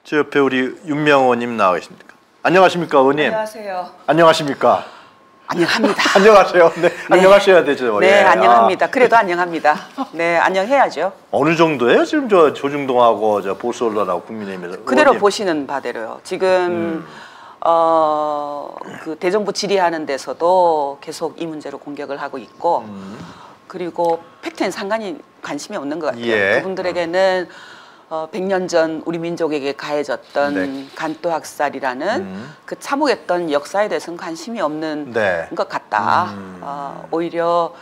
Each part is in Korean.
저 옆에 우리 윤명호 의원님 나와 계십니까? 안녕하십니까, 의원님? 안녕하세요. 안녕하십니까? 안녕합니다. 안녕하세요. 네, 네. 안녕하셔야 되죠. 네, 예. 안녕합니다. 그래도 안녕합니다. 네, 안녕해야죠. 어느 정도예요? 지금 저 조중동하고 저 보수 언론하고 국민의힘에서 그대로 의원님. 보시는 바대로요. 지금 그 대정부 질의하는 데서도 계속 이 문제로 공격을 하고 있고, 그리고 팩트엔 상관이 관심이 없는 것 같아요. 예. 그분들에게는 100년 전 우리 민족에게 가해졌던 네. 간또 학살이라는 그 참혹했던 역사에 대해서는 관심이 없는 네. 것 같다. 오히려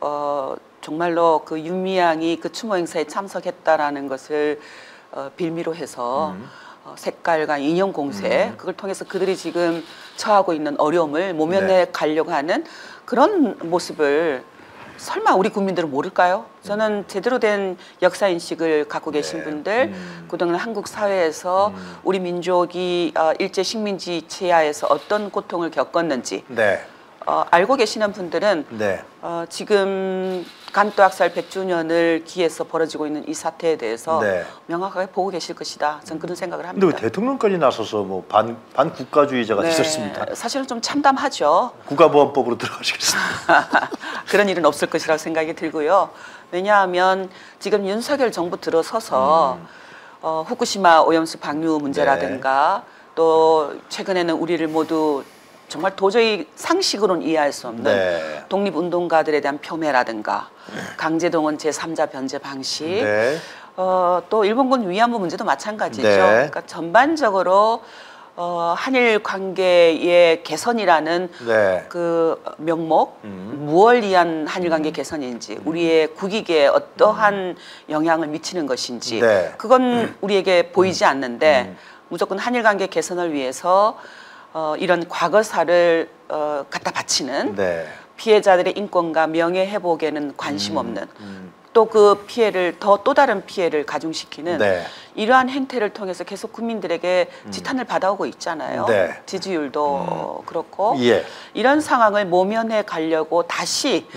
정말로 그 윤미향이 그 추모 행사에 참석했다라는 것을 빌미로 해서 색깔과 이념 공세 그걸 통해서 그들이 지금 처하고 있는 어려움을 모면해 네. 가려고 하는 그런 모습을 설마 우리 국민들은 모를까요? 저는 제대로 된 역사인식을 갖고 계신 네. 분들, 그동안 한국 사회에서 우리 민족이 일제 식민지 체하에서 어떤 고통을 겪었는지 네. 알고 계시는 분들은 네. 지금 간또 학살 100주년을 기해서 벌어지고 있는 이 사태에 대해서 네. 명확하게 보고 계실 것이다. 저는 그런 생각을 합니다. 근데 왜 대통령까지 나서서 뭐 반국가주의자가 네, 되셨습니다. 사실은 좀 참담하죠. 국가보안법으로 들어가시겠습니다. 그런 일은 없을 것이라고 생각이 들고요. 왜냐하면 지금 윤석열 정부 들어서서 후쿠시마 오염수 방류 문제라든가 또 최근에는 우리를 모두 정말 도저히 상식으로는 이해할 수 없는 네. 독립운동가들에 대한 표매라든가 강제동원 제3자 변제 방식 네. 또 일본군 위안부 문제도 마찬가지죠. 네. 그러니까 전반적으로 한일 관계의 개선이라는 네. 그 명목, 무엇을 위한 한일 관계 개선인지, 우리의 국익에 어떠한 영향을 미치는 것인지, 네. 그건 우리에게 보이지 않는데 무조건 한일 관계 개선을 위해서 이런 과거사를 갖다 바치는 네. 피해자들의 인권과 명예 회복에는 관심 없는 또 그 피해를 또 다른 피해를 가중시키는 네. 이러한 행태를 통해서 계속 국민들에게 지탄을 받아오고 있잖아요. 네. 지지율도 그렇고 예. 이런 상황을 모면해 가려고 다시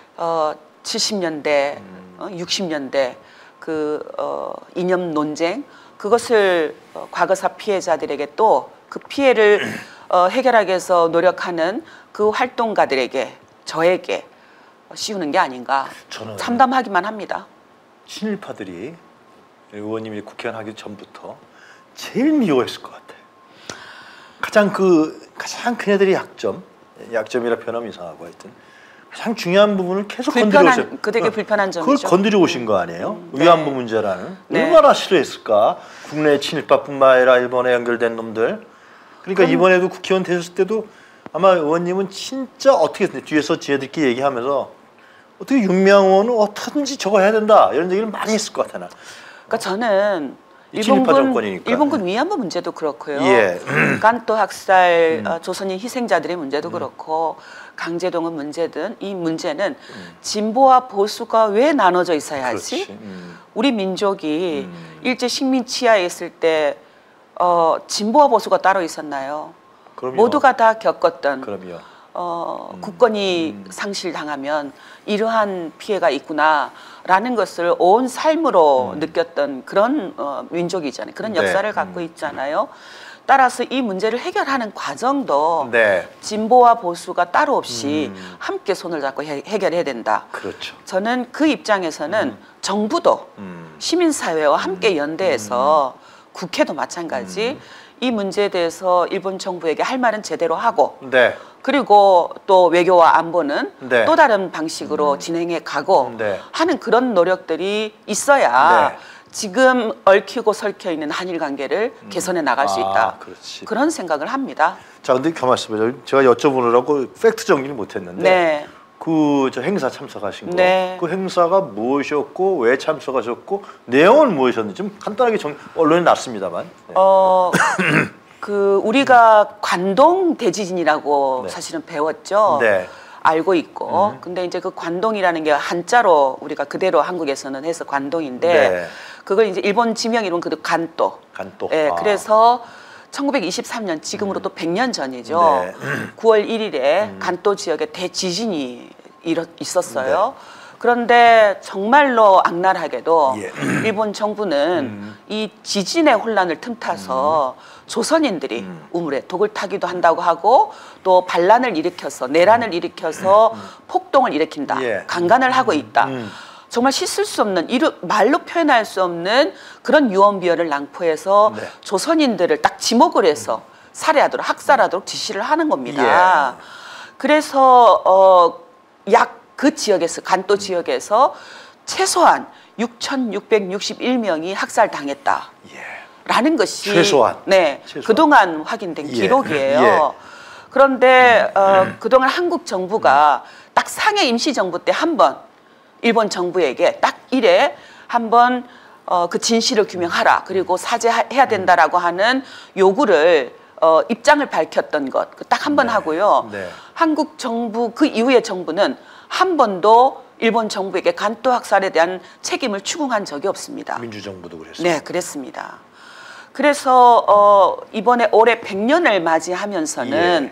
70년대, 60년대 그 이념 논쟁 그것을 과거사 피해자들에게 또 그 피해를 해결하기 위해서 노력하는 그 활동가들에게 저에게 씌우는 게 아닌가 저는 참담하기만 합니다. 친일파들이 의원님이 국회의원 하기 전부터 제일 미워했을 것 같아요. 가장 큰 애들이 약점이라 표현하면 이상하고 하여튼 가장 중요한 부분을 계속 건드려 오세요. 그들에게 불편한 점이죠. 그걸 건드려 오신 거 아니에요? 위안부 문제라는 네. 얼마나 싫어했을까? 국내 친일파뿐만 아니라 일본에 연결된 놈들. 그러니까 이번에도 국회의원 되셨을 때도 아마 의원님은 진짜 어떻게 뒤에서 지혜들끼리 얘기하면서 어떻게 윤명호는 어떻게든지 저거 해야 된다 이런 얘기를 많이 했을 것 같아 나. 그러니까 저는 일본군 위안부 문제도 그렇고요. 예. 간또 학살 조선인 희생자들의 문제도 그렇고 강제동원 문제든 이 문제는 진보와 보수가 왜 나눠져 있어야 하지? 우리 민족이 일제 식민 치하에 있을 때 진보와 보수가 따로 있었나요? 그럼요. 모두가 다 겪었던 그럼요. 국권이 상실당하면 이러한 피해가 있구나라는 것을 온 삶으로 느꼈던 그런 민족이잖아요. 그런 네. 역사를 갖고 있잖아요. 따라서 이 문제를 해결하는 과정도 네. 진보와 보수가 따로 없이 함께 손을 잡고 해결해야 된다. 그렇죠. 저는 그 입장에서는 정부도 시민사회와 함께 연대해서 국회도 마찬가지 이 문제에 대해서 일본 정부에게 할 말은 제대로 하고 네. 그리고 또 외교와 안보는 네. 또 다른 방식으로 진행해 가고 네. 하는 그런 노력들이 있어야 네. 지금 얽히고 설켜 있는 한일 관계를 개선해 나갈 수 있다. 그렇지. 그런 생각을 합니다. 자, 근데 가만 있어봐요. 제가 여쭤보느라고 팩트 정리를 못했는데 네. 저 행사 참석하신 거, 네. 그 행사가 무엇이었고 왜 참석하셨고 내용은 무엇이었는지 좀 간단하게 언론에 났습니다만. 네. 그 우리가 관동 대지진이라고 네. 사실은 배웠죠. 네. 알고 있고. 근데 이제 그 관동이라는 게 한자로 우리가 그대로 한국에서는 해서 관동인데 네. 그걸 이제 일본 지명 이름 그대로 간또. 간또. 예, 그래서 1923년 지금으로도 100년 전이죠. 네. 9월 1일에 간또 지역에 대지진이 있었어요. 네. 그런데 정말로 악랄하게도 예. 일본 정부는 이 지진의 혼란을 틈타서 조선인들이 우물에 독을 타기도 한다고 하고 또 반란을 일으켜서 내란을 일으켜서 폭동을 일으킨다. 예. 강간을 하고 있다. 정말 씻을 수 없는 말로 표현할 수 없는 그런 유언비어를 낭포해서 네. 조선인들을 딱 지목을 해서 살해하도록 학살하도록 지시를 하는 겁니다. 예. 그래서 약 그 지역에서 간도 지역에서 최소한 6,661명이 학살당했다. 라는 것이 최소한. 네, 최소한. 그동안 확인된 예. 기록이에요. 예. 그런데 그동안 한국 정부가 딱 상해 임시정부 때 한 번 일본 정부에게 딱 이래 한번 그 진실을 규명하라. 그리고 사죄해야 된다라고 하는 요구를 입장을 밝혔던 것 딱 한 번 네. 하고요. 네. 한국 정부 그 이후의 정부는 한 번도 일본 정부에게 간도 학살에 대한 책임을 추궁한 적이 없습니다. 민주정부도 그랬어요. 네, 그랬습니다. 그래서 이번에 올해 100년을 맞이하면서는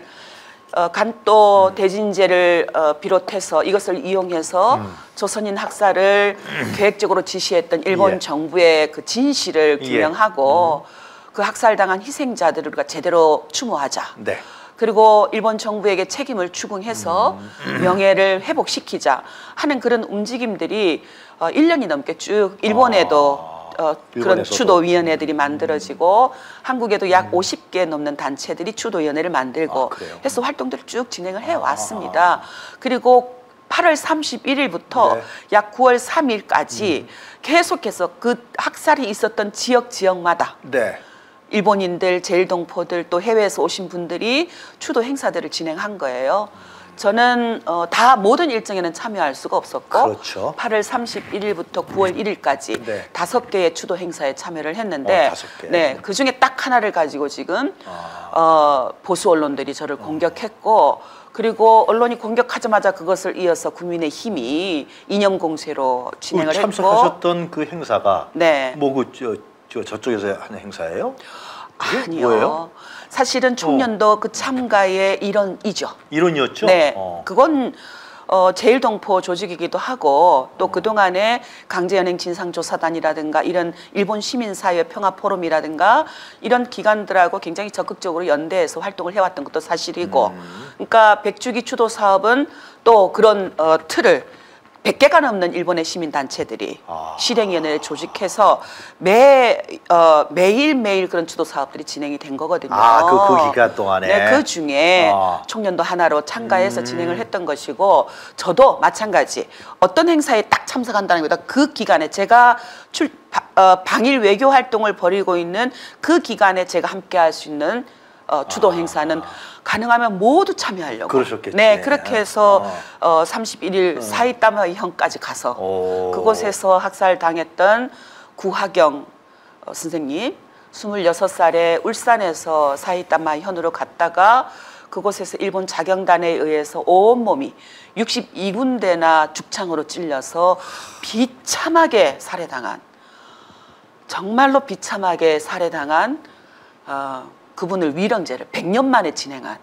간도 대진제를 비롯해서 이것을 이용해서 조선인 학살을 계획적으로 지시했던 일본 예. 정부의 그 진실을 규명하고 그 학살당한 희생자들을 우리가 제대로 추모하자. 네. 그리고 일본 정부에게 책임을 추궁해서 명예를 회복시키자 하는 그런 움직임들이 1년이 넘게 쭉 일본에도 그런 일본에서도. 추도위원회들이 만들어지고 한국에도 약 50개 넘는 단체들이 추도위원회를 만들고 그래요? 해서 활동들을 쭉 진행을 해왔습니다. 그리고 8월 31일부터 네. 약 9월 3일까지 계속해서 그 학살이 있었던 지역마다 네. 일본인들, 제일동포들 또 해외에서 오신 분들이 추도 행사들을 진행한 거예요. 저는 다 모든 일정에는 참여할 수가 없었고 그렇죠. 8월 31일부터 9월 1일까지 네. 5개의 추도 행사에 참여를 했는데 5개. 네, 그중에 딱 하나를 가지고 지금 보수 언론들이 저를 공격했고 그리고 언론이 공격하자마자 그것을 이어서 국민의힘이 이념 공세로 진행을 했고 참석하셨던 그 행사가 네. 뭐 저쪽에서 하는 행사예요? 그게 아니요. 뭐예요? 사실은 총련도 그 참가의 일원이죠. 일원이었죠? 네, 그건 제일동포 조직이기도 하고 또 그동안에 강제연행 진상조사단이라든가 이런 일본 시민사회 평화포럼이라든가 이런 기관들하고 굉장히 적극적으로 연대해서 활동을 해왔던 것도 사실이고 그러니까 백주기 추도 사업은 또 그런 틀을 100개가 넘는 일본의 시민단체들이 실행위원회를 조직해서 매일매일 그런 주도 사업들이 진행이 된 거거든요. 그 기간 동안에? 네, 그 중에 총련도 하나로 참가해서 진행을 했던 것이고 저도 마찬가지 어떤 행사에 딱 참석한다는 것보다 그 기간에 제가 방일 외교 활동을 벌이고 있는 그 기간에 제가 함께 할 수 있는 주도 행사는 가능하면 모두 참여하려고. 그러셨겠지. 네, 그렇게 해서 31일 사이다마현까지 가서 그곳에서 학살당했던 구하경 선생님 26살에 울산에서 사이다마현으로 갔다가 그곳에서 일본 자경단에 의해서 온몸이 62군데나 죽창으로 찔려서 비참하게 살해당한 정말로 비참하게 살해당한 그분을 위령제를 100년 만에 진행한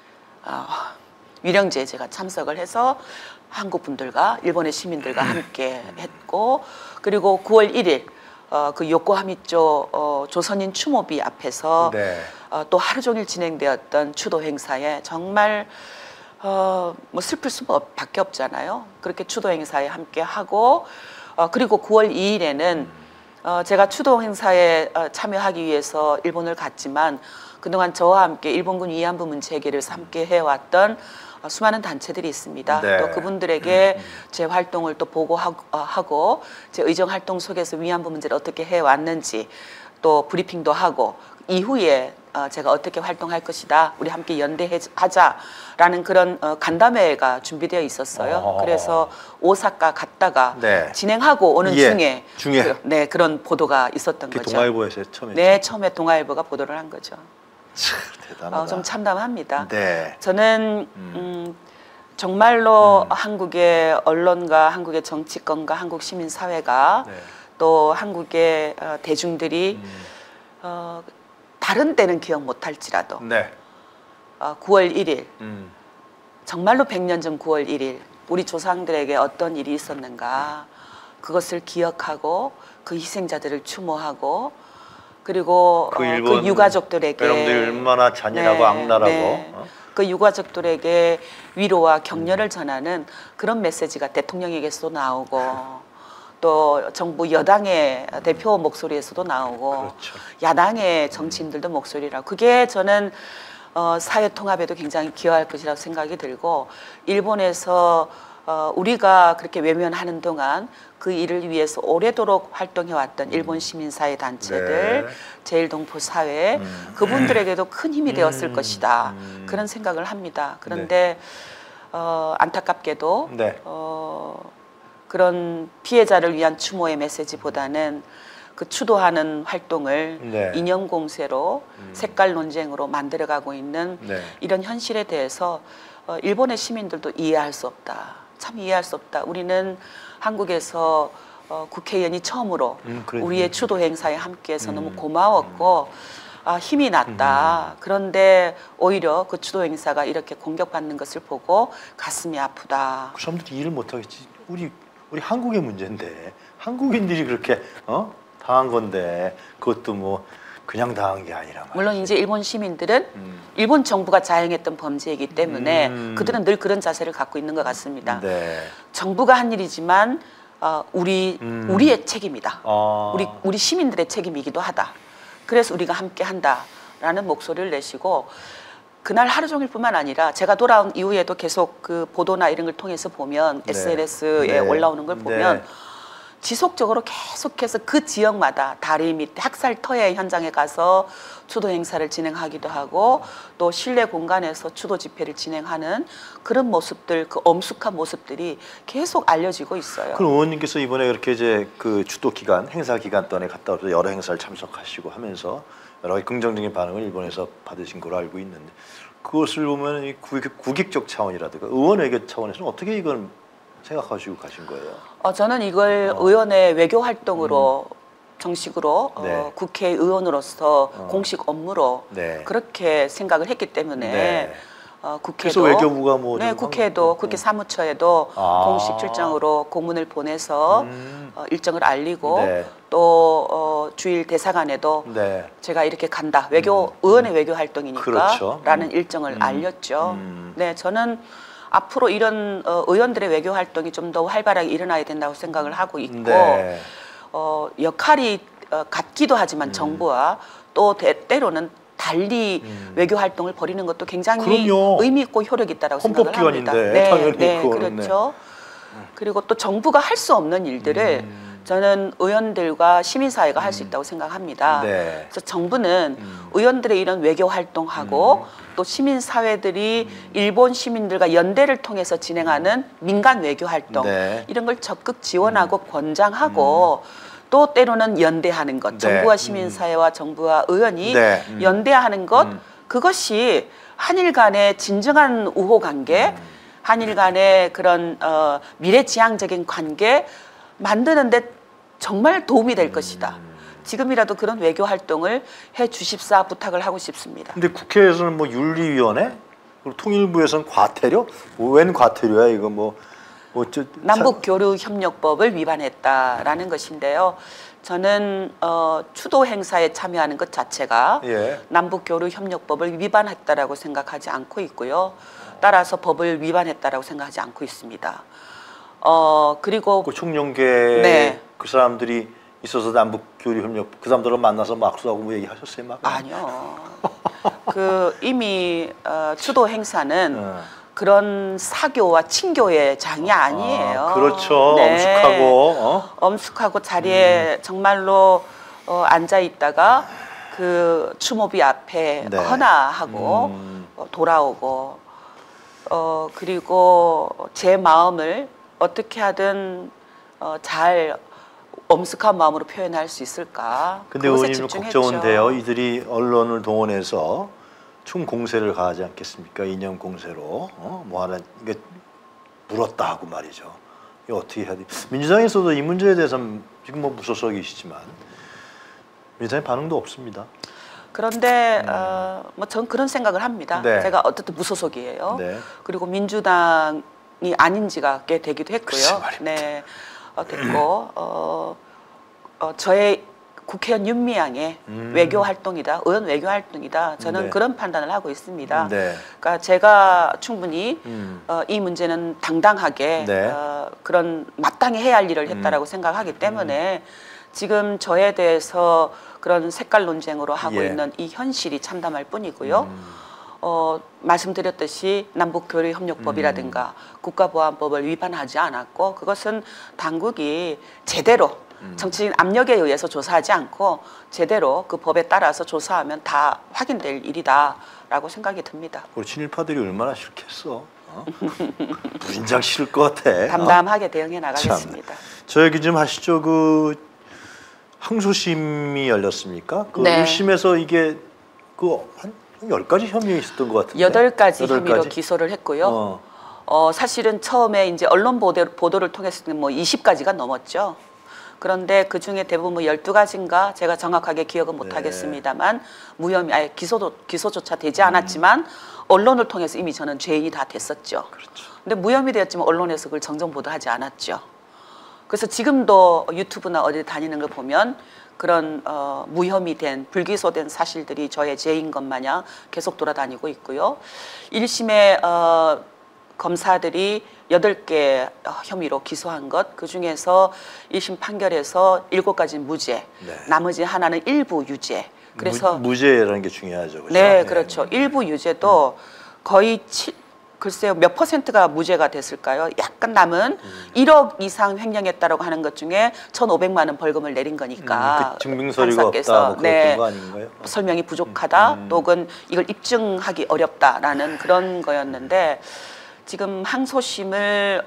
위령제에 제가 참석을 해서 한국 분들과 일본의 시민들과 함께 했고 그리고 9월 1일 그 요코하미조 조선인 추모비 앞에서 네. 또 하루 종일 진행되었던 추도 행사에 정말 뭐 슬플 수밖에 없잖아요. 그렇게 추도 행사에 함께 하고 그리고 9월 2일에는 제가 추도 행사에 참여하기 위해서 일본을 갔지만 그동안 저와 함께 일본군 위안부 문제 해결에서 함께 해왔던 수많은 단체들이 있습니다. 네. 또 그분들에게 제 활동을 또 보고하고 제 의정 활동 속에서 위안부 문제를 어떻게 해왔는지 또 브리핑도 하고 이후에 제가 어떻게 활동할 것이다. 우리 함께 연대하자라는 그런 간담회가 준비되어 있었어요. 그래서 오사카 갔다가 네. 진행하고 오는 중에 네. 그런 보도가 있었던 거죠. 동아일보에서 처음에. 네, 처음에 동아일보가 보도를 한 거죠. 참 대단하다. 좀 참담합니다. 네. 저는 정말로 한국의 언론과 한국의 정치권과 한국 시민사회가 네. 또 한국의 대중들이 다른 때는 기억 못할지라도 네. 9월 1일 정말로 100년 전 9월 1일 우리 조상들에게 어떤 일이 있었는가 그것을 기억하고 그 희생자들을 추모하고 그리고 그 그 유가족들에게 여러분들이 얼마나 잔인하고 악랄하고 그 유가족들에게 위로와 격려를 전하는 그런 메시지가 대통령에게서도 나오고 또 정부 여당의 대표 목소리에서도 나오고 그렇죠. 야당의 정치인들도 목소리라고 그게 저는 사회 통합에도 굉장히 기여할 것이라고 생각이 들고 일본에서 우리가 그렇게 외면하는 동안 그 일을 위해서 오래도록 활동해왔던 일본 시민사회 단체들, 네. 제일동포 사회 그분들에게도 큰 힘이 되었을 것이다 그런 생각을 합니다. 그런데 안타깝게도 네. 그런 피해자를 위한 추모의 메시지보다는 그 추도하는 활동을 네. 이념 공세로 색깔 논쟁으로 만들어가고 있는 네. 이런 현실에 대해서 일본의 시민들도 이해할 수 없다. 참 이해할 수 없다. 우리는 한국에서 국회의원이 처음으로 우리의 추도 행사에 함께해서 너무 고마웠고 힘이 났다. 그런데 오히려 그 추도 행사가 이렇게 공격받는 것을 보고 가슴이 아프다. 그 사람들이 이해를 못하겠지. 우리 한국의 문제인데 한국인들이 그렇게 당한 건데 그것도 뭐 그냥 당한 게 아니라 말이지. 물론 이제 일본 시민들은 일본 정부가 자행했던 범죄이기 때문에 그들은 늘 그런 자세를 갖고 있는 것 같습니다. 네. 정부가 한 일이지만 우리의 책임이다. 우리 시민들의 책임이기도 하다. 그래서 우리가 함께 한다라는 목소리를 내시고 그날 하루 종일뿐만 아니라 제가 돌아온 이후에도 계속 그 보도나 이런 걸 통해서 보면 네. SNS에 네. 올라오는 걸 보면 네. 지속적으로 계속해서 그 지역마다 다리 밑 학살터의 현장에 가서 추도 행사를 진행하기도 하고 또 실내 공간에서 추도 집회를 진행하는 그런 모습들, 그 엄숙한 모습들이 계속 알려지고 있어요. 그럼 의원님께서 이번에 그렇게 이제 그 추도 기간, 행사 기간 동안에 갔다 와서 여러 행사를 참석하시고 하면서 여러 가지 긍정적인 반응을 일본에서 받으신 걸로 알고 있는데 그것을 보면 이 국익적 차원이라든가 의원 외교 차원에서는 어떻게 이걸 생각하시고 가신 거예요? 저는 이걸 의원의 외교 활동으로 정식으로 네. 국회의원으로서 공식 업무로 네. 그렇게 생각을 했기 때문에 네. 국회도 그래서 외교부가 뭐 네, 국회도 국회 사무처에도 공식 출장으로 공문을 보내서 일정을 알리고 네. 또 주일 대사관에도 네. 제가 이렇게 간다. 의원의 외교 활동이니까 그렇죠. 라는 일정을 알렸죠. 네, 저는 앞으로 이런 의원들의 외교 활동이 좀 더 활발하게 일어나야 된다고 생각을 하고 있고 네. 역할이 같기도 하지만 정부와 또 때로는 달리 외교 활동을 벌이는 것도 굉장히 그럼요. 의미 있고 효력 있다라고 생각을 합니다. 헌법기관인데 당연히 네, 그거는, 그렇죠. 그리고 또 정부가 할 수 없는 일들을 저는 의원들과 시민사회가 할 수 있다고 생각합니다. 네. 그래서 정부는 의원들의 이런 외교 활동하고 또 시민사회들이 일본 시민들과 연대를 통해서 진행하는 민간 외교 활동 네. 이런 걸 적극 지원하고 권장하고 또 때로는 연대하는 것, 네. 정부와 시민사회와 정부와 의원이 네. 연대하는 것 그것이 한일 간의 진정한 우호 관계, 한일 간의 그런 미래지향적인 관계 만드는데 정말 도움이 될 것이다. 지금이라도 그런 외교 활동을 해 주십사 부탁을 하고 싶습니다. 근데 국회에서는 뭐 윤리위원회, 그리고 통일부에서는 과태료? 웬 과태료야 이거 남북교류협력법을 위반했다라는 것인데요. 저는 추도 행사에 참여하는 것 자체가 예. 남북교류협력법을 위반했다라고 생각하지 않고 있고요. 따라서 법을 위반했다라고 생각하지 않고 있습니다. 그리고 그 총영계 네. 그 사람들이 있어서 남북 교류 협력 그 사람들을 만나서 막수하고 뭐 얘기하셨어요, 막? 아니요. 그 이미 추도 행사는 그런 사교와 친교의 장이 아니에요. 그렇죠. 네. 엄숙하고 엄숙하고 자리에 정말로 앉아 있다가 그 추모비 앞에 네. 헌화하고 돌아오고 그리고 제 마음을 어떻게 하든 잘 엄숙한 마음으로 표현할 수 있을까? 근데 그것에 의원님 집중했죠. 걱정은돼요. 이들이 언론을 동원해서 총 공세를 가하지 않겠습니까? 이념 공세로 뭐 하나 이게 물었다 하고 말이죠. 이거 어떻게 해야 돼? 민주당에서도 이 문제에 대해서 지금 뭐 무소속이시지만 민주당의 반응도 없습니다. 그런데 뭐 전 그런 생각을 합니다. 네. 제가 어쨌든 무소속이에요. 네. 그리고 민주당의 아닌 지가 꽤 되기도 했고요. 네, 됐고 저의 국회의원 윤미향의 외교 활동이다, 의원 외교 활동이다. 저는 네. 그런 판단을 하고 있습니다. 네. 그러니까 제가 충분히 이 문제는 당당하게 네. 그런 마땅히 해야 할 일을 했다라고 생각하기 때문에 지금 저에 대해서 그런 색깔 논쟁으로 하고 예. 있는 이 현실이 참담할 뿐이고요. 말씀드렸듯이 남북교류협력법이라든가 국가보안법을 위반하지 않았고 그것은 당국이 제대로 정치적인 압력에 의해서 조사하지 않고 제대로 그 법에 따라서 조사하면 다 확인될 일이다라고 생각이 듭니다. 우리 친일파들이 얼마나 싫겠어. 무진장 싫을 것 같아. 담담하게 대응해 나가겠습니다. 저 얘기 좀 하시죠. 그 항소심이 열렸습니까? 그 네. 1심에서 이게 한 10가지 혐의 있었던 것 같은데. 8가지 혐의로 기소를 했고요. 사실은 처음에 이제 언론 보도를 통해서는 뭐 20가지가 넘었죠. 그런데 그 중에 대부분 뭐 12가지인가 제가 정확하게 기억은 못 하겠습니다만 무혐의, 아예 기소조차 되지 않았지만 언론을 통해서 이미 저는 죄인이 다 됐었죠. 그렇죠. 근데 무혐의 되었지만 언론에서 그걸 정정 보도하지 않았죠. 그래서 지금도 유튜브나 어디 다니는 걸 보면 그런 무혐의 된 불기소된 사실들이 저의 죄인 것 마냥 계속 돌아다니고 있고요. 1심에 검사들이 8개 혐의로 기소한 것, 그중에서 1심 판결에서 7가지 무죄, 네. 나머지 하나는 일부 유죄. 그래서 무죄라는 게 중요하죠. 그렇죠? 네, 그렇죠. 일부 유죄도 거의 글쎄요 몇 %가 무죄가 됐을까요? 약간 남은 1억 이상 횡령했다라고 하는 것 중에 1,500만 원 벌금을 내린 거니까 그 증빙서류가 없다 뭐 그랬던 거 아닌가요? 설명이 부족하다 혹은 이걸 입증하기 어렵다라는 그런 거였는데 지금 항소심을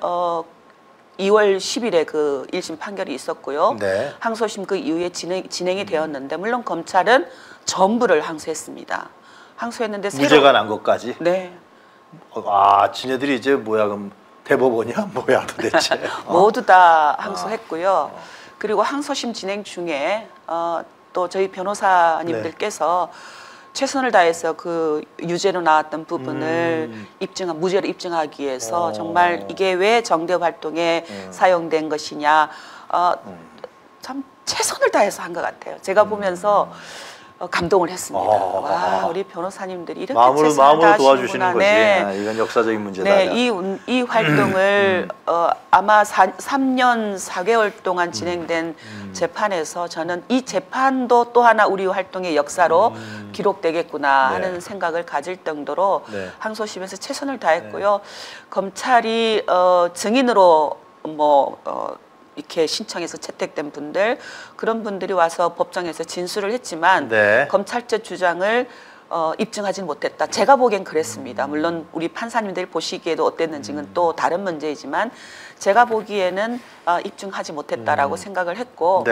2월 10일에 그 1심 판결이 있었고요. 네. 항소심 그 이후에 진행이 되었는데 물론 검찰은 전부를 항소했습니다. 항소했는데 무죄가 난 것까지? 네. 지네들이 이제 뭐야 그럼 대법원이야 뭐야 도대체? 모두 다 항소했고요. 그리고 항소심 진행 중에 또 저희 변호사님들께서 최선을 다해서 그 유죄로 나왔던 부분을 무죄로 입증하기 위해서 정말 이게 왜 정대협 활동에 사용된 것이냐 참 최선을 다해서 한 것 같아요. 제가 보면서 감동을 했습니다. 와, 우리 변호사님들이 이렇게 최선을 마음으로 도와주시는 다하시는구나. 거지. 네. 이건 역사적인 문제다. 네, 이 활동을 아마 3년 4개월 동안 진행된 재판에서 저는 이 재판도 또 하나 우리 활동의 역사로 기록되겠구나 하는 생각을 가질 정도로 항소심에서 최선을 다했고요. 검찰이 증인으로 이렇게 신청해서 채택된 분들 그런 분들이 와서 법정에서 진술을 했지만 검찰 측 주장을 입증하지 못했다. 제가 보기엔 그랬습니다. 물론 우리 판사님들이 보시기에도 어땠는지는 또 다른 문제이지만 제가 보기에는 입증하지 못했다라고 생각을 했고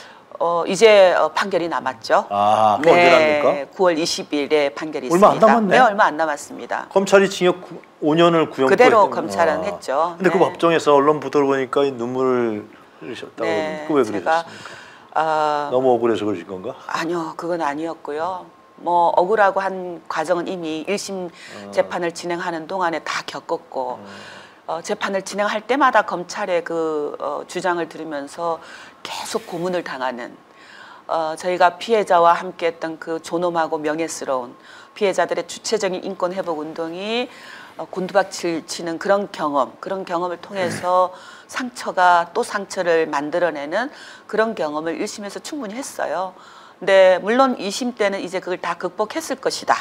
이제 판결이 남았죠. 또 언제랍니까? 9월 20일에 판결이 얼마 있습니다. 안 남았네. 네, 얼마 안 남았습니다. 검찰이 징역 5년을 구형했다고 그대로 검찰은 했죠. 근데 그 법정에서 언론 보도를 보니까 눈물을 흘리셨다고 그러는데 왜 그러셨습니까? 너무 억울해서 그러신 건가? 아니요, 그건 아니었고요. 뭐 억울하고 한 과정은 이미 1심 재판을 진행하는 동안에 다 겪었고 재판을 진행할 때마다 검찰의 그 주장을 들으면서 계속 고문을 당하는 저희가 피해자와 함께했던 그 존엄하고 명예스러운 피해자들의 주체적인 인권 회복 운동이 곤두박질 치는 그런 경험을 통해서 상처가 또 상처를 만들어내는 그런 경험을 1심에서 충분히 했어요. 근데 물론 2심 때는 이제 그걸 다 극복했을 것이다.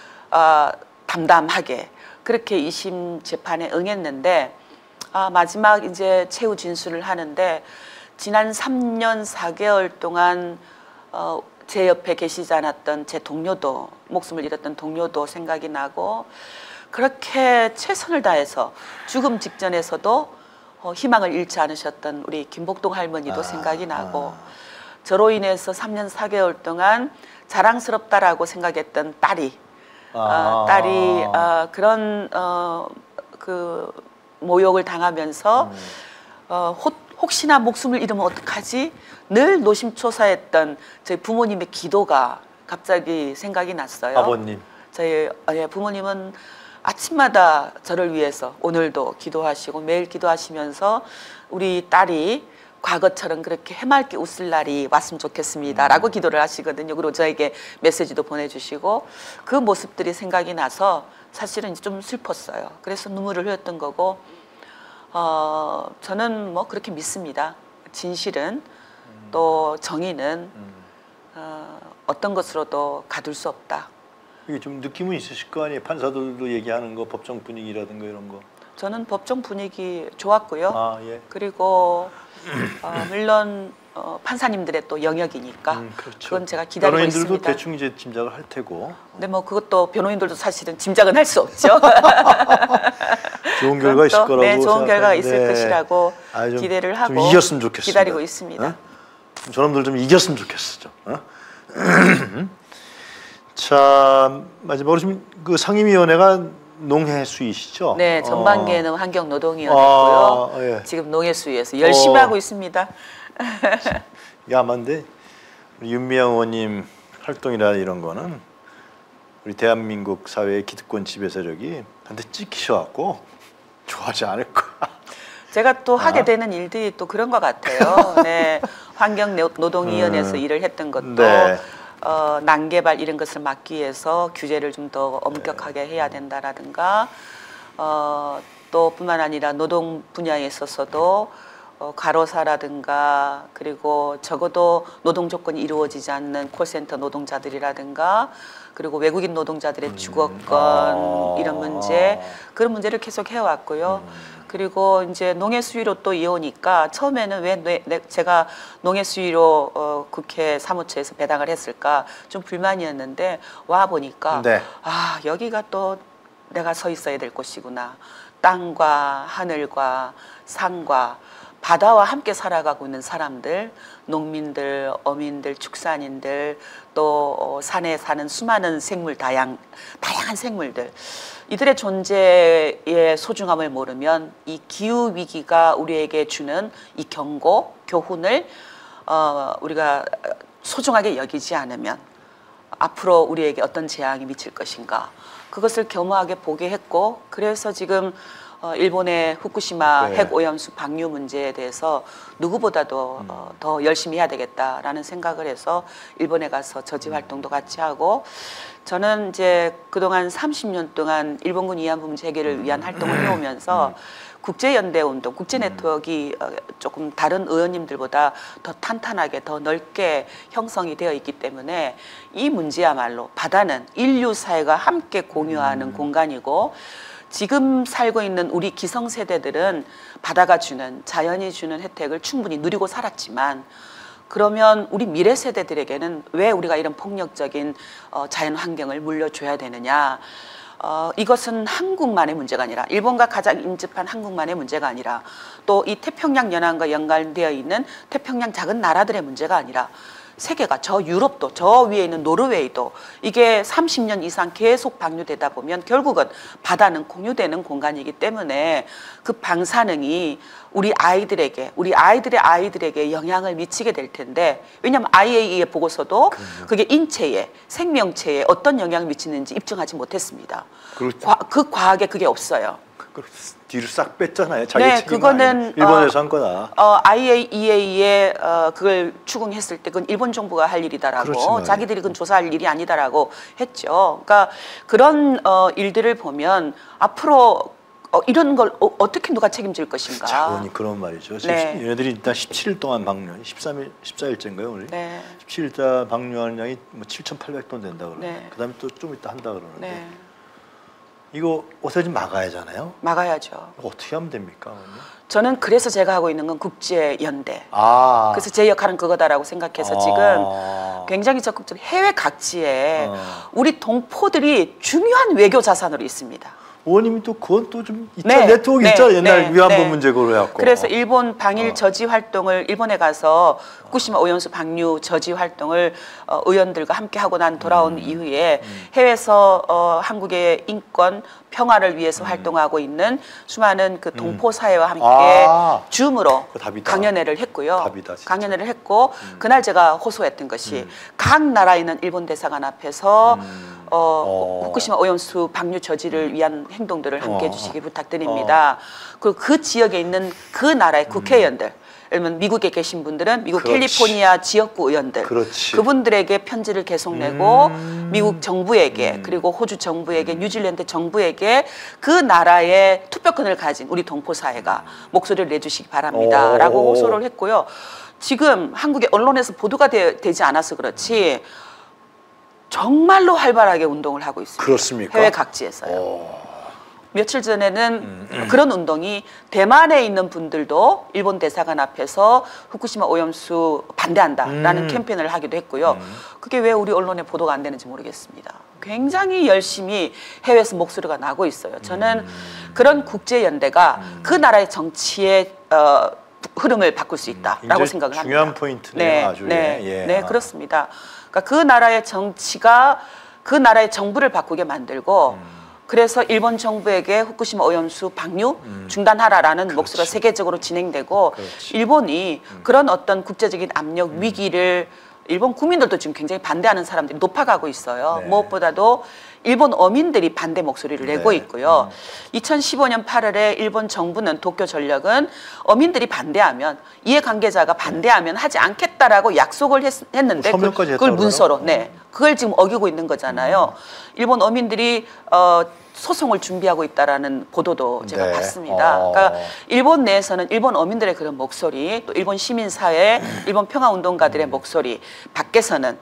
담담하게 그렇게 2심 재판에 응했는데 마지막 이제 최후 진술을 하는데 지난 3년 4개월 동안 제 옆에 계시지 않았던 제 동료도 목숨을 잃었던 동료도 생각이 나고 그렇게 최선을 다해서 죽음 직전에서도 희망을 잃지 않으셨던 우리 김복동 할머니도 생각이 나고 저로 인해서 3년 4개월 동안 자랑스럽다라고 생각했던 딸이 그런 그 모욕을 당하면서 혹시나 목숨을 잃으면 어떡하지? 늘 노심초사했던 저희 부모님의 기도가 갑자기 생각이 났어요. 아버님. 저희 부모님은 아침마다 저를 위해서 오늘도 기도하시고 매일 기도하시면서 우리 딸이 과거처럼 그렇게 해맑게 웃을 날이 왔으면 좋겠습니다 라고 기도를 하시거든요. 그리고 저에게 메시지도 보내주시고 그 모습들이 생각이 나서 사실은 좀 슬펐어요. 그래서 눈물을 흘렸던 거고 저는 뭐 그렇게 믿습니다. 진실은 또 정의는 어떤 것으로도 가둘 수 없다. 이게 좀 느낌은 있으실 거 아니에요? 판사들도 얘기하는 거, 법정 분위기라든가 이런 거. 저는 법정 분위기 좋았고요. 아, 예. 그리고 물론 판사님들의 또 영역이니까 그렇죠. 그건 제가 기다리고 변호인들도 있습니다. 대충 이제 짐작을 할 테고. 근데 뭐 그것도 변호인들도 사실은 짐작은 할 수 없죠. 좋은 결과 있을 거라고 네, 좋은 결과가 생각하는데. 있을 것이라고 좀, 기대를 하고 좀 이겼으면 좋겠습니다. 기다리고 있습니다. 저놈들 좀 이겼으면 좋겠어. 좀. 자, 마지막으로 지금 그 상임위원회가 농해수위시죠? 네, 전반기에는 환경노동위원회고요. 예. 지금 농해수위에서 열심히 하고 있습니다. 이게 아마인데 우리 윤미향 의원님 활동이나 이런 거는 우리 대한민국 사회의 기득권 지배 세력이 한테 찍히셔갖고 좋아하지 않을 거야. 제가 또 하게 되는 일들이 또 그런 것 같아요. 네, 환경노동위원회에서 일을 했던 것도 네. 난개발 이런 것을 막기 위해서 규제를 좀 더 엄격하게 해야 된다라든가 또 뿐만 아니라 노동 분야에 있어서도 과로사라든가 그리고 적어도 노동 조건이 이루어지지 않는 콜센터 노동자들이라든가 그리고 외국인 노동자들의 주거권 이런 문제 그런 문제를 계속 해왔고요. 그리고 이제 농해수위로 또 이어오니까 처음에는 왜 제가 농해수위로 국회 사무처에서 배당을 했을까 좀 불만이었는데 와 보니까 네. 아 여기가 또 내가 서 있어야 될 곳이구나. 땅과 하늘과 산과 바다와 함께 살아가고 있는 사람들, 농민들, 어민들, 축산인들, 또 산에 사는 수많은 생물, 다양한 생물들 이들의 존재의 소중함을 모르면 이 기후 위기가 우리에게 주는 이 경고, 교훈을 우리가 소중하게 여기지 않으면 앞으로 우리에게 어떤 재앙이 미칠 것인가 그것을 겸허하게 보게 했고 그래서 지금 일본의 후쿠시마 네. 핵오염수 방류 문제에 대해서 누구보다도 더 열심히 해야 되겠다라는 생각을 해서 일본에 가서 저지 활동도 같이 하고 저는 이제 그동안 30년 동안 일본군 위안부 문제 해결을 위한 활동을 해오면서 국제연대 운동, 국제 네트워크가 조금 다른 의원님들보다 더 탄탄하게 더 넓게 형성이 되어 있기 때문에 이 문제야말로 바다는 인류 사회가 함께 공유하는 공간이고 지금 살고 있는 우리 기성세대들은 바다가 주는 자연이 주는 혜택을 충분히 누리고 살았지만 그러면 우리 미래 세대들에게는 왜 우리가 이런 폭력적인 자연 환경을 물려줘야 되느냐 이것은 한국만의 문제가 아니라 일본과 가장 인접한 한국만의 문제가 아니라 또 이 태평양 연안과 연관되어 있는 태평양 작은 나라들의 문제가 아니라 세계가 저 유럽도 저 위에 있는 노르웨이도 이게 30년 이상 계속 방류되다 보면 결국은 바다는 공유되는 공간이기 때문에 그 방사능이 우리 아이들에게 우리 아이들의 아이들에게 영향을 미치게 될 텐데 왜냐하면 IAEA 보고서도 그게 인체에 생명체에 어떤 영향을 미치는지 입증하지 못했습니다. 그 과학에 그게 없어요. 뒤로 싹 뺐잖아요. 자기 네, 책임 그거는 일본에서 한 거다. IAEA에 그걸 추궁했을 때 그건 일본 정부가 할 일이다라고 그렇지만, 자기들이 그건 조사할 일이 아니다라고 했죠. 그러니까 그런 일들을 보면 앞으로 이런 걸 어떻게 누가 책임질 것인가. 자원이 그런 말이죠. 네. 얘네들이 일단 17일 동안 방류, 13일, 14일째인가요, 우리? 네. 17일자 방류하는 양이 뭐 7,800톤 된다 그러는데 네. 그다음에 또 좀 이따 한다 그러는데 네. 이거 어떻게 좀 막아야잖아요. 막아야죠. 어떻게 하면 됩니까? 저는 그래서 제가 하고 있는 건 국제연대. 아. 그래서 제 역할은 그거다라고 생각해서 지금 굉장히 적극적으로 해외 각지에 우리 동포들이 중요한 외교 자산으로 있습니다. 의원님이 또 그건 또 좀 네, 네트워크 네, 있죠. 옛날 네, 위안부 네. 문제 그로 해갖고. 그래서 일본 방일 저지 활동을 일본에 가서 후쿠시마 오염수 방류 저지 활동을 의원들과 함께 하고 난 돌아온 이후에 해외에서 한국의 인권 평화를 위해서 활동하고 있는 수많은 그 동포 사회와 함께 줌으로 강연회를 했고요. 답이다, 강연회를 했고 그날 제가 호소했던 것이 각 나라에 있는 일본 대사관 앞에서 후쿠시마 오염수 방류 저지를 위한 행동들을 함께 해주시기 부탁드립니다. 그리고 그 지역에 있는 그 나라의 국회의원들, 예를 들면 미국에 계신 분들은 미국 캘리포니아 지역구 의원들, 그분들에게 편지를 계속 내고 미국 정부에게 그리고 호주 정부에게 뉴질랜드 정부에게 그 나라의 투표권을 가진 우리 동포 사회가 목소리를 내주시기 바랍니다. 라고 호소를 했고요. 지금 한국의 언론에서 보도가 되지 않아서 그렇지 정말로 활발하게 운동을 하고 있습니다. 그렇습니까? 해외 각지에서요. 며칠 전에는 그런 운동이 대만에 있는 분들도 일본 대사관 앞에서 후쿠시마 오염수 반대한다라는 캠페인을 하기도 했고요. 그게 왜 우리 언론에 보도가 안 되는지 모르겠습니다. 굉장히 열심히 해외에서 목소리가 나고 있어요. 저는 그런 국제연대가 그 나라의 정치의 흐름을 바꿀 수 있다라고 생각을 합니다. 중요한 포인트네요. 아주. 네, 그렇습니다. 그러니까 그 나라의 정치가 그 나라의 정부를 바꾸게 만들고 그래서 일본 정부에게 후쿠시마 오염수 방류 중단하라라는 목소리가 세계적으로 진행되고 일본이 그런 어떤 국제적인 압력 위기를 일본 국민들도 지금 굉장히 반대하는 사람들이 높아가고 있어요. 무엇보다도 일본 어민들이 반대 목소리를 내고 있고요. 2015년 8월에 일본 정부는 도쿄전력은 어민들이 반대하면 이해관계자가 반대하면 하지 않겠다라고 약속을 했는데 그걸 문서로 그걸 지금 어기고 있는 거잖아요. 일본 어민들이 소송을 준비하고 있다라는 보도도 제가 봤습니다. 그러니까 일본 내에서는 일본 어민들의 그런 목소리, 또 일본 시민사회, 일본 평화운동가들의 목소리, 밖에서는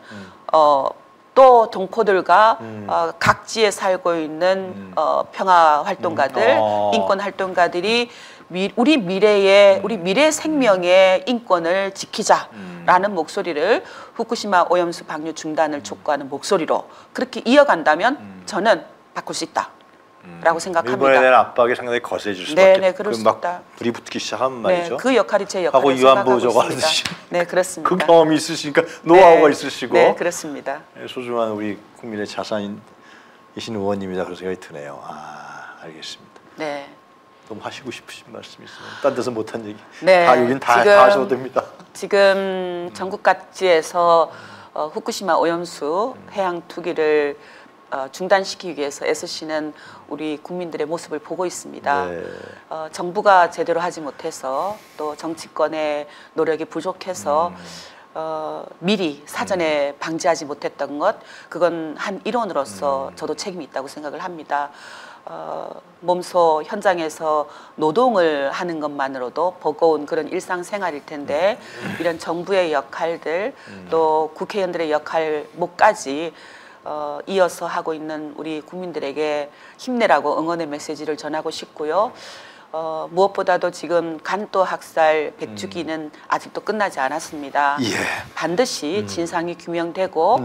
또 동포들과 각지에 살고 있는 평화활동가들, 인권활동가들이 우리 미래 생명의 인권을 지키자라는 목소리를 후쿠시마 오염수 방류 중단을 촉구하는 목소리로 그렇게 이어간다면 저는 바꿀 수 있다라고 생각합니다. 일본에 대한 압박이 상당히 거세질 수밖에. 네, 그럴 수 있다. 불이 붙기 시작하면 말이죠. 그 역할이 제 역할이라고 하고 이완보 저거 있습니다. 하듯이. 네, 그렇습니다. 그 경험이 있으시니까 노하우가 있으시고. 네, 그렇습니다. 소중한 우리 국민의 자산이신 의원님이다 그런 생각이 드네요. 알겠습니다. 네. 너무 하시고 싶으신 말씀 있으면 딴 데서 못한 얘기 네, 다 여긴 다 하셔도 됩니다. 지금 전국 각지에서 후쿠시마 오염수 해양 투기를 중단시키기 위해서 애쓰시는 우리 국민들의 모습을 보고 있습니다. 정부가 제대로 하지 못해서 또 정치권의 노력이 부족해서 미리 사전에 방지하지 못했던 것, 그건 한 일원으로서 저도 책임이 있다고 생각을 합니다. 몸소 현장에서 노동을 하는 것만으로도 버거운 그런 일상생활일 텐데 이런 정부의 역할들 또 국회의원들의 역할목까지 이어서 하고 있는 우리 국민들에게 힘내라고 응원의 메시지를 전하고 싶고요. 무엇보다도 지금 간도 학살 100주기는 아직도 끝나지 않았습니다. 반드시 진상이 규명되고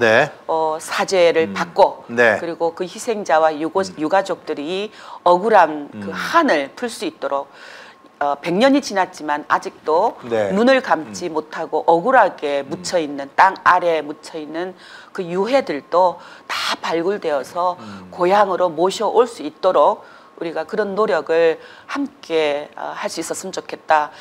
사죄를 받고 그리고 그 희생자와 유가족들이 억울한 그 한을 풀 수 있도록 100년이 지났지만 아직도 눈을 감지 못하고 억울하게 묻혀있는 땅 아래에 묻혀있는 그 유해들도 다 발굴되어서 고향으로 모셔올 수 있도록 우리가 그런 노력을 함께 할 수 있었으면 좋겠다.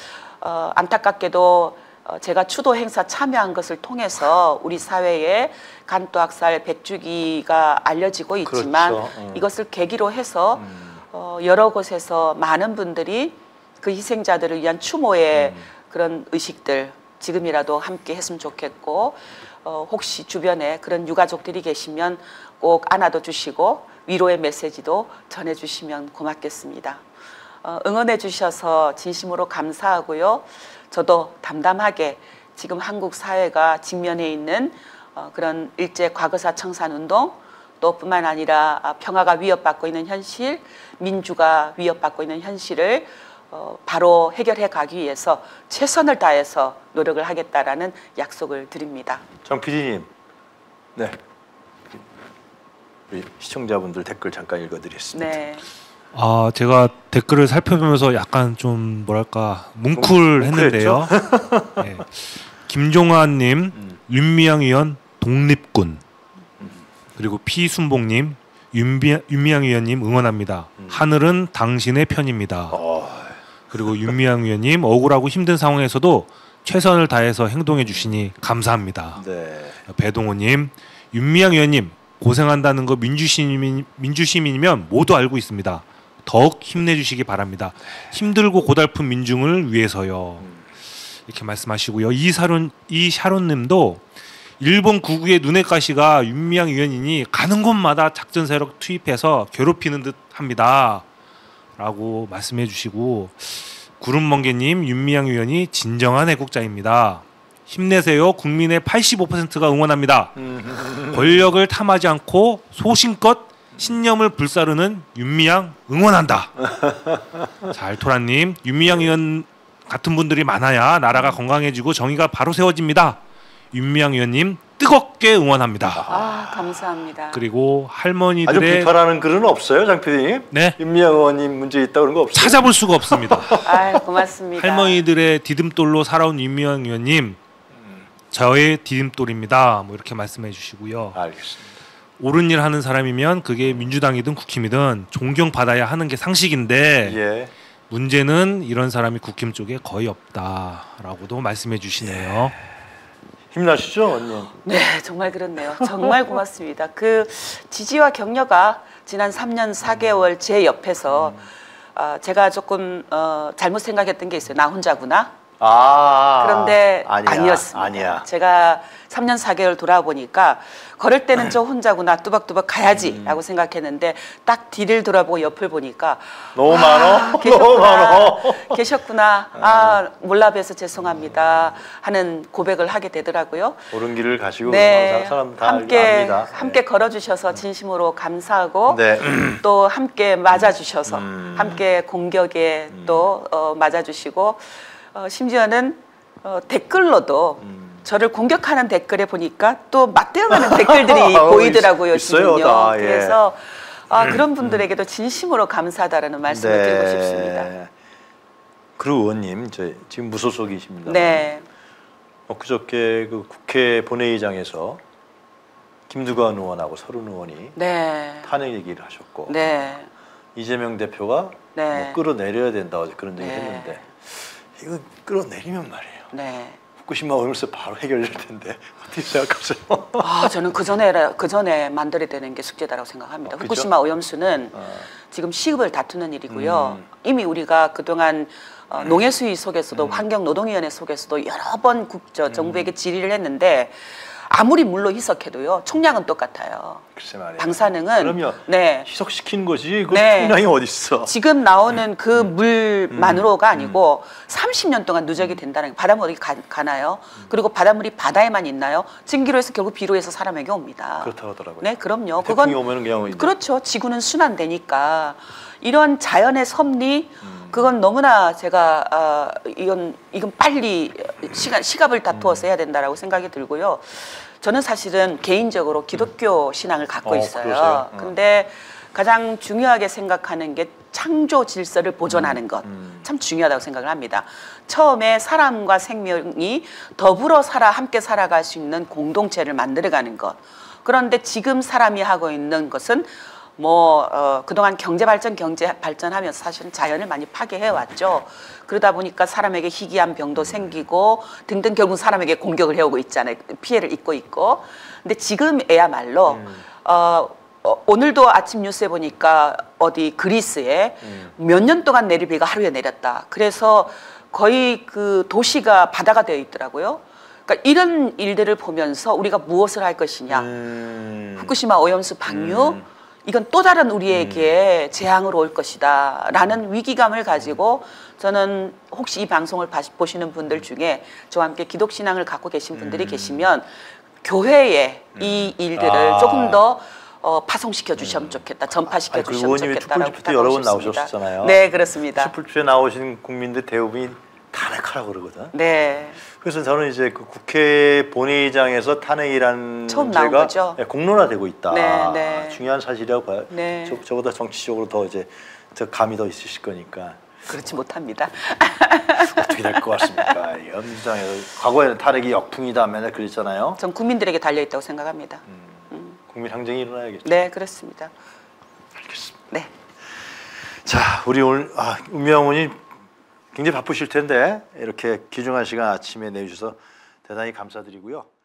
안타깝게도 제가 추도 행사 참여한 것을 통해서 우리 사회에 간도학살 100주기가 알려지고 있지만 이것을 계기로 해서 여러 곳에서 많은 분들이 그 희생자들을 위한 추모의 그런 의식들 지금이라도 함께 했으면 좋겠고 혹시 주변에 그런 유가족들이 계시면 꼭 안아도 주시고 위로의 메시지도 전해주시면 고맙겠습니다. 응원해 주셔서 진심으로 감사하고요. 저도 담담하게 지금 한국 사회가 직면해 있는 그런 일제 과거사 청산운동 또 뿐만 아니라 평화가 위협받고 있는 현실, 민주가 위협받고 있는 현실을 바로 해결해 가기 위해서 최선을 다해서 노력을 하겠다라는 약속을 드립니다. 정 PD님, 네, 우리 시청자분들 댓글 잠깐 읽어드리겠습니다. 네. 제가 댓글을 살펴보면서 약간 좀 뭐랄까 뭉클했는데요. 네. 김종환님, 윤미향 의원 독립군, 그리고 피순봉님, 윤미향 의원님 응원합니다. 하늘은 당신의 편입니다. 그리고 윤미향 의원님 억울하고 힘든 상황에서도 최선을 다해서 행동해 주시니 감사합니다. 배동호님, 윤미향 의원님 고생한다는 거 민주시민이면 모두 알고 있습니다. 더욱 힘내주시기 바랍니다. 힘들고 고달픈 민중을 위해서요. 이렇게 말씀하시고요. 이 샤론님도 일본 구구의 눈엣가시가 윤미향 의원이니 가는 곳마다 작전 세력 투입해서 괴롭히는 듯합니다. 라고 말씀해 주시고 구름멍게님 윤미향 의원이 진정한 애국자입니다. 힘내세요. 국민의 85%가 응원합니다. 권력을 탐하지 않고 소신껏 신념을 불사르는 윤미향 응원한다. 자, 알토라님 윤미향 의원 같은 분들이 많아야 나라가 건강해지고 정의가 바로 세워집니다. 윤미향 의원님 뜨겁게 응원합니다. 아, 감사합니다. 그리고 할머니들의 아주 비판하는 글은 없어요, 장 PD님? 네. 윤미향 의원님 문제 있다 그런 거 없어요? 찾아볼 수가 없습니다. 아, 고맙습니다. 할머니들의 디딤돌로 살아온 윤미향 의원님 저의 디딤돌입니다. 뭐 이렇게 말씀해 주시고요. 알겠습니다. 옳은 일 하는 사람이면 그게 민주당이든 국힘이든 존경받아야 하는 게 상식인데 예. 문제는 이런 사람이 국힘 쪽에 거의 없다라고도 말씀해 주시네요. 힘나시죠, 언니? 네, 정말 그렇네요. 정말 고맙습니다. 그 지지와 격려가 지난 3년 4개월 제 옆에서 제가 조금 잘못 생각했던 게 있어요. 나 혼자구나. 그런데 아니었습니다. 아니야. 제가 3년 4개월 돌아보니까 걸을 때는 저 혼자구나 뚜벅뚜벅 가야지라고 생각했는데 딱 뒤를 돌아보고 옆을 보니까 너무 많어? 계셨구나, 너무 많어? 계셨구나. 아, 몰라 뵈서 죄송합니다 하는 고백을 하게 되더라고요. 옳은 길을 가시고 네, 사람 다 함께 압니다. 함께 걸어주셔서 진심으로 감사하고 네. 또 함께 맞아주셔서 함께 공격에 또 맞아주시고 심지어는 댓글로도 저를 공격하는 댓글에 보니까 또 맞대응하는 댓글들이 보이더라고요. 있어요, 지금요. 다, 예. 그래서 그런 분들에게도 진심으로 감사하다라는 말씀을 네. 드리고 싶습니다. 그리고 의원님, 지금 무소속이십니다. 네. 그저께 그 국회 본회의장에서 김두관 의원하고 서른 의원이 네. 탄핵 얘기를 하셨고 네. 이재명 대표가 네. 뭐 끌어내려야 된다고 그런 얘기를 네. 했는데 이거 끌어내리면 말이에요. 네. 후쿠시마 오염수 바로 해결될 텐데 어떻게 생각하세요? 저는 그 전에 만들어야 되는 게 숙제다라고 생각합니다. 그죠? 후쿠시마 오염수는 지금 시급을 다투는 일이고요. 이미 우리가 그동안 농해수위 속에서도 환경노동위원회 속에서도 여러 번 정부에게 질의를 했는데 아무리 물로 희석해도요 총량은 똑같아요. 글쎄 말이에요. 방사능은 그러면 네. 희석시킨 거지 그 네. 총량이 어디 있어? 지금 나오는 그 물만으로가 아니고 30년 동안 누적이 된다는 게 바닷물이 가나요? 그리고 바닷물이 바다에만 있나요? 증기로에서 결국 비로에서 사람에게 옵니다. 그렇다고 하더라고요. 네, 그럼요. 태풍이 오면은 그냥 이제 그렇죠. 지구는 순환되니까 이런 자연의 섭리 그건 너무나 제가 이건 빨리 시갑을 다투어서 해야 된다라고 생각이 들고요. 저는 사실은 개인적으로 기독교 신앙을 갖고 있어요. 그런데 가장 중요하게 생각하는 게 창조 질서를 보존하는 것 참 중요하다고 생각을 합니다. 처음에 사람과 생명이 더불어 함께 살아갈 수 있는 공동체를 만들어가는 것. 그런데 지금 사람이 하고 있는 것은 그동안 경제 발전하면서 사실은 자연을 많이 파괴해 왔죠. 그러다 보니까 사람에게 희귀한 병도 생기고 등등 결국 사람에게 공격을 해오고 있잖아요. 피해를 입고 있고. 근데 지금에야말로 오늘도 아침 뉴스에 보니까 어디 그리스에 몇 년 동안 내릴 비가 하루에 내렸다. 그래서 거의 그 도시가 바다가 되어 있더라고요. 그러니까 이런 일들을 보면서 우리가 무엇을 할 것이냐. 후쿠시마 오염수 방류 이건 또 다른 우리에게 재앙으로 올 것이다 라는 위기감을 가지고 저는 혹시 이 방송을 보시는 분들 중에 저와 함께 기독신앙을 갖고 계신 분들이 계시면 교회에 이 일들을 조금 더 파송시켜 주시면 좋겠다, 전파시켜 주시면 좋겠다라고 촛불집회 여러 번 나오셨잖아요. 네, 그렇습니다. 촛불집회 나오신 국민들 대부분이 탄핵하라고 그러거든. 네. 그래서 저는 이제 그 국회 본회의장에서 탄핵이라는 처음 나온 문제가 거죠? 공론화되고 있다. 네, 네. 중요한 사실이라고 봐요. 네. 저보다 정치적으로 더 이제 감이 더 있으실 거니까. 그렇지 못합니다. 어떻게 될 것 같습니까? 민주당에서 과거에는 탄핵이 역풍이다 맨날 그랬잖아요. 전 국민들에게 달려 있다고 생각합니다. 국민 항쟁이 일어나야겠죠. 네, 그렇습니다. 알겠습니다. 네. 자, 우리 오늘 윤미향 의원이 굉장히 바쁘실 텐데 이렇게 귀중한 시간 아침에 내주셔서 대단히 감사드리고요.